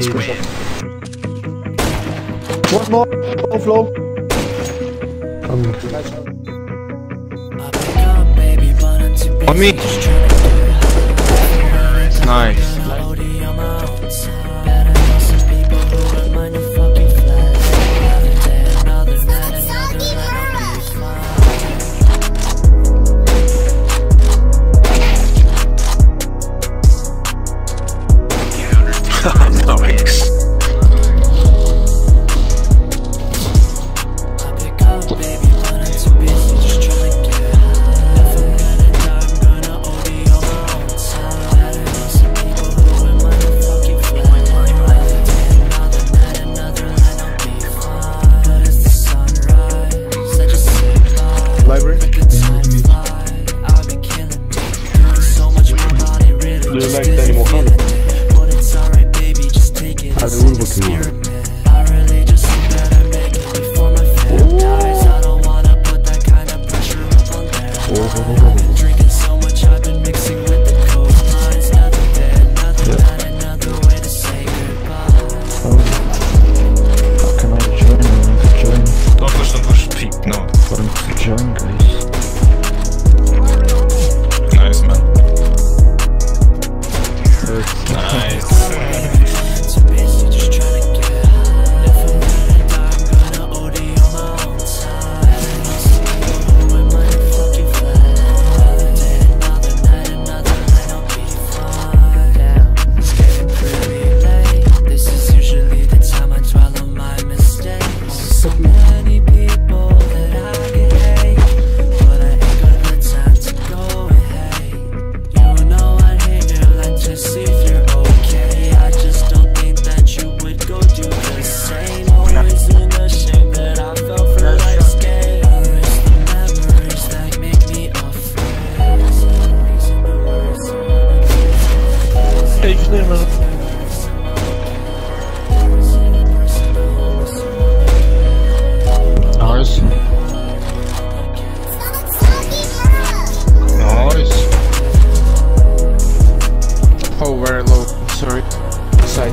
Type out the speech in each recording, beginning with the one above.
One more, overflow. On me. Nice. Nice. Library. Do you like the animal color? Hadi vur bakayım ya. Nice, man. Nice. Nice. Nice. Oh, very low. Sorry. Side.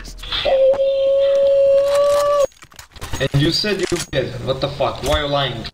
And you said you did. What the fuck? Why are you lying?